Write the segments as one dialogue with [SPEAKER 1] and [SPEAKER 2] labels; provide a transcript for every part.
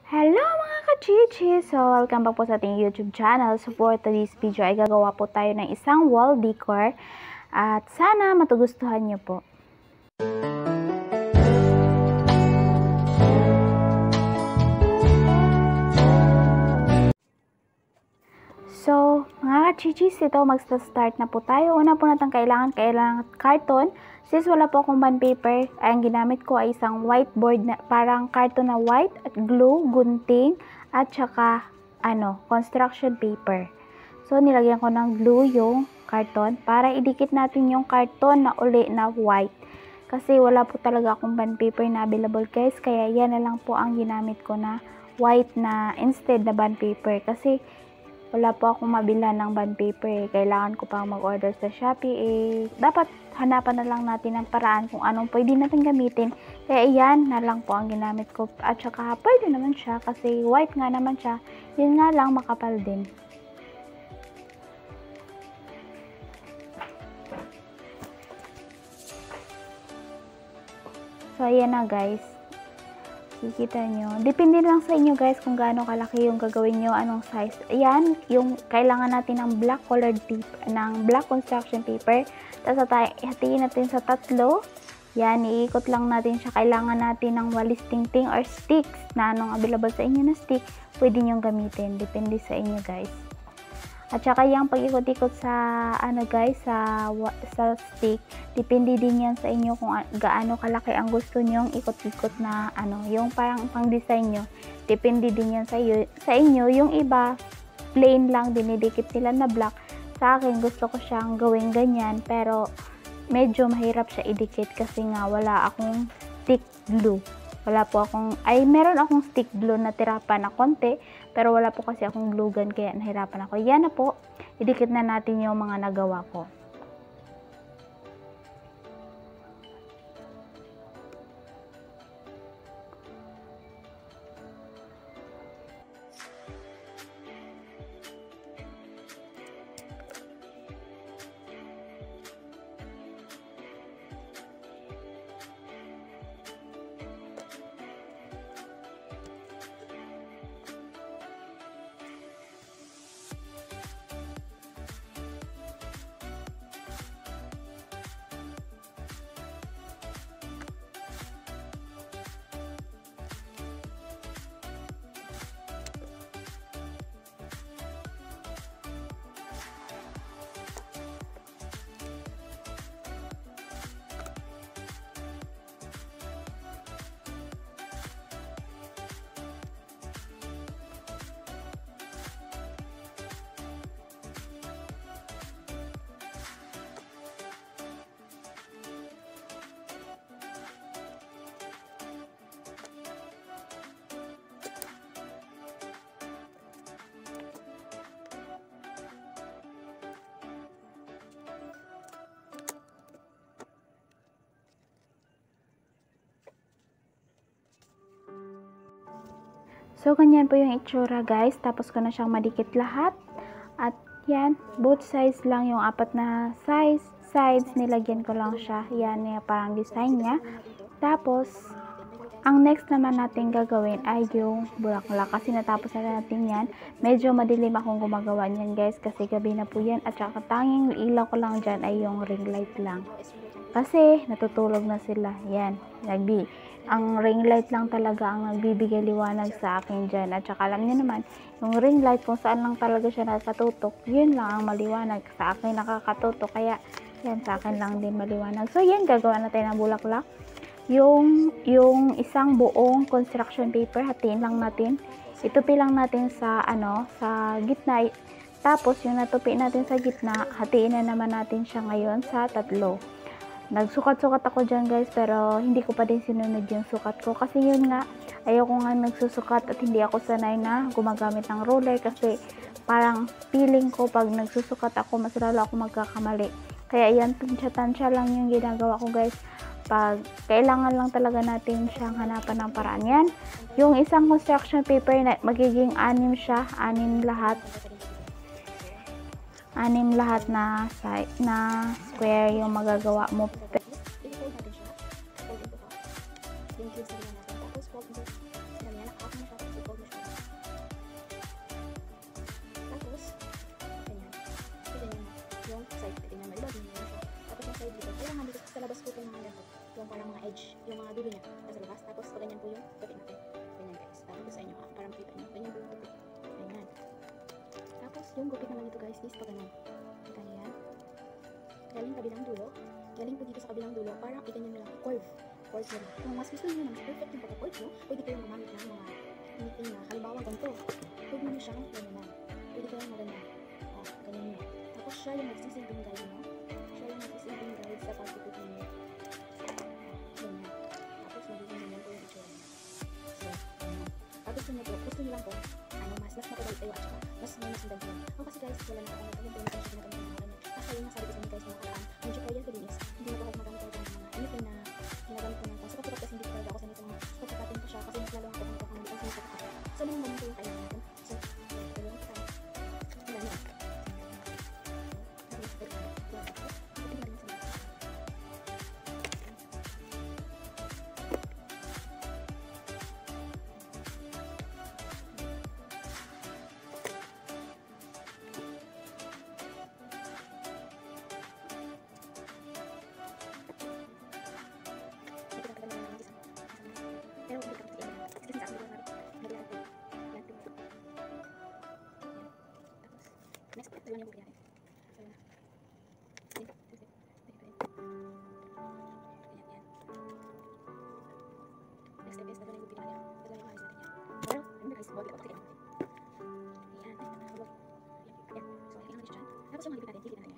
[SPEAKER 1] Hello mga ka-chichi! So, welcome back po sa ating YouTube channel. So, for today's video ay gagawa po tayo ng isang wall decor at sana matugustuhan niyo po. So, mga ka-chichis, ito mag-start na po tayo. Una po natin kailangan carton. Since wala po akong bond paper, ang ginamit ko ay isang whiteboard na parang carton na white at glue, gunting, at saka construction paper. So, nilagyan ko ng glue yung carton para idikit natin yung carton na uli na white. Kasi wala po talaga akong bond paper na available guys, kaya yan na lang po ang ginamit ko na white na instead na bond paper. Kasi wala po akong mabila ng bond paper. Kailangan ko pang mag-order sa Shopee. Dapat hanapan na lang natin ang paraan kung anong pwede natin gamitin. Kaya iyan na lang po ang ginamit ko. At saka pwede naman siya kasi white nga naman siya. Yun nga lang makapal din. So ayan na guys. Kikita nyo. Depende lang sa inyo guys kung gaano kalaki yung gagawin nyo, anong size. Ayan, yung kailangan natin ng black colored paper, ng black construction paper. Tapos hatiin natin sa tatlo. Yan, iikot lang natin siya. Kailangan natin ng walis tingting or sticks na anong available sa inyo na stick. Pwede nyo gamitin. Depende sa inyo guys. At saka yung pag-ikot-ikot sa guys, sa stick, depende din yan sa inyo kung gaano kalaki ang gusto nyong ikot-ikot na yung parang pang-design nyo. Depende din yan sa inyo. Yung iba, plain lang, dinidikit nila na black. Sa akin, gusto ko siyang gawing ganyan, pero medyo mahirap siya idikit kasi nga wala akong stick glue. Meron akong stick glue na tirapan na konti, pero wala po kasi akong glue gun kaya nahirapan ako. Yan na po, idikit na natin yung mga nagawa ko. So, ganyan po yung itsura guys. Tapos ko na siyang madikit lahat. At yan, both sides lang yung apat na sides. Nilagyan ko lang siya. Yan yung parang design niya. Tapos, ang next naman natin gagawin ay yung bulaklak. Kasi natapos na natin yan. Medyo madilim akong gumagawa niyan guys. Kasi gabi na po yan. At saka tanging ilaw ko lang dyan ay yung ring light lang. Kasi natutulog na sila. Yan, ang ring light lang talaga ang nagbibigay liwanag sa akin dyan. At saka alam niyo naman, yung ring light kung saan lang talaga siya nakatutok, yun lang ang maliwanag. Sa akin nakakatutok, kaya yan sa akin lang din maliwanag. So yan, gagawa natin ng bulaklak. Yung isang buong construction paper, hatiin lang natin. Itupi lang natin sa sa gitna. Tapos yung natupi natin sa gitna, hatiin na naman natin siya ngayon sa tatlo. Nagsukat-sukat ako dyan guys, pero hindi ko pa din sinunod yung sukat ko. Kasi yun nga, ayoko nga nagsusukat at hindi ako sanay na gumagamit ng ruler. Kasi parang feeling ko pag nagsusukat ako, mas lalo ako magkakamali. Kaya yan, tansya-tansya lang yung ginagawa ko guys. Pag kailangan lang talaga natin siyang hanapan ng paraan yan. Yung isang construction paper, magiging 6 siya, 6 lahat. 6 lahat na square yung magagawa mo.
[SPEAKER 2] cage, yung mga dulo niya nasa labas. Tapos ganyan po yung tupi natin. Ganyan guys. Tapos sa inyo, para makita nyo. Ganyan po yung tupi. Ganyan. Tapos yung gupit naman ito guys is pag ganun. Kita niyo yan. Galing kabilang dulo. Galing po dito sa kabilang dulo. Parang iganyan nyo lang. Curve. Curve nyo lang. Kung mas gusto nyo na mas perfect yung pagka-curve nyo, pwede kayong gumamit ng mga anything na halimbawa ganito. Pwede nyo siyang ganyan. Pwede kayong maganda. O, ganyan nyo. Tapos siya yung nagsisilbing guide mo. Siya yung nagsisilbing guide sa pagtutupin nyo. Ganyan. Tapos magiging ganyan po yung itsura nyo. So, ganyan. Pag gusto nyo po, gusto nyo lang po, mas mapagawit kayo at saka mas masundan nyo. O kasi guys, wala na ako yung pinag siya ginagamit ng mga ganyan. Kasi yung nasabi ko sa inyo guys, mga karaan, medyo kaya ko din is, hindi na ako magamit talaga ng mga anything na ginagamit ko na ito. Sa kapatid kasi hindi talaga ako sa nitong pagkakatin ko siya kasi mas lalong ako ng hindi ako sinipagkakat. So, nung moment ko yung kailangan natin. So, dalawang kita. Wala niya. Pero hindi ka kasi kasi sa akin natin naglalag ko. Yan tingnan. Tapos next dalawa niya buti natin. So yun na. Sige, sige. Ayan, yan. Next step is dalawa yung buti natin. Dalawa yung alis natin yan. Pero, remember guys, buti ko natin. Ayan, ayan. Ayan. So, ayan ang dyan. Tapos yung mga natin, higit natin yan.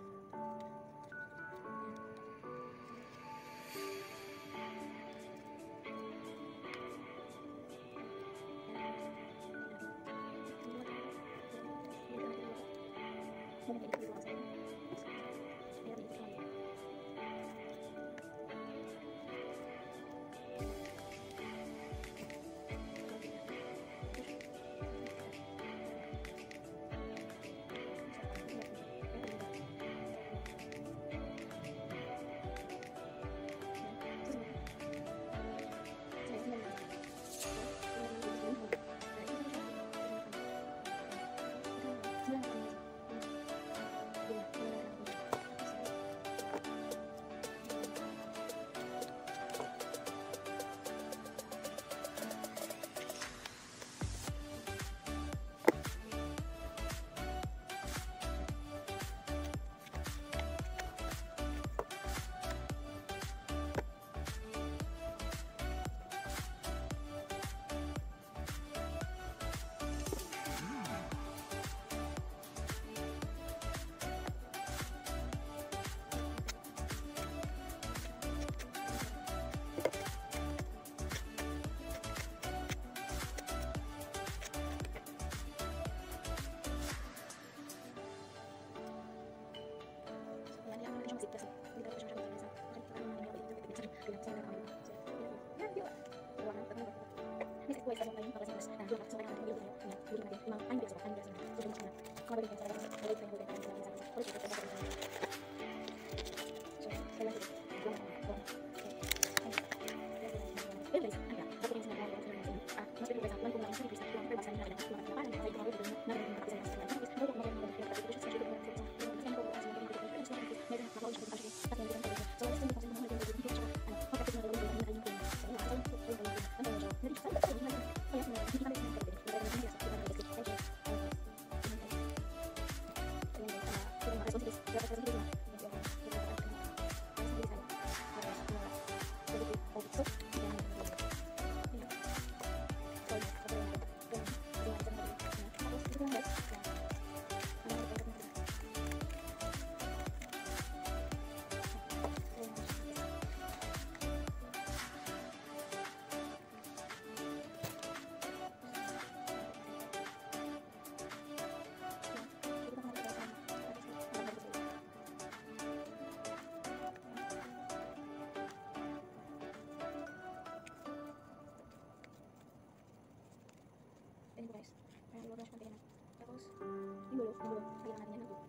[SPEAKER 2] Ganyan po guys. Parang i-wash natin yan. Tapos, yung dulo. Kailangan natin yan ng dulo.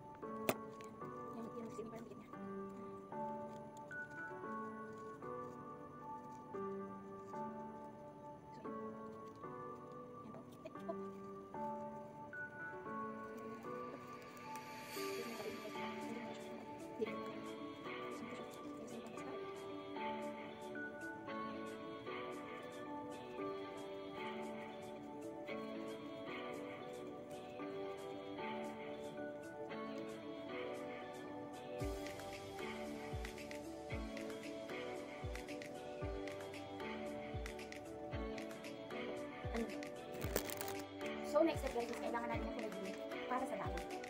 [SPEAKER 2] Yan ang sisibing parang dikit niya. So, yan. Yan po. Po. Dito. So, next step guys is kailangan natin ng kulay green para sa dahon.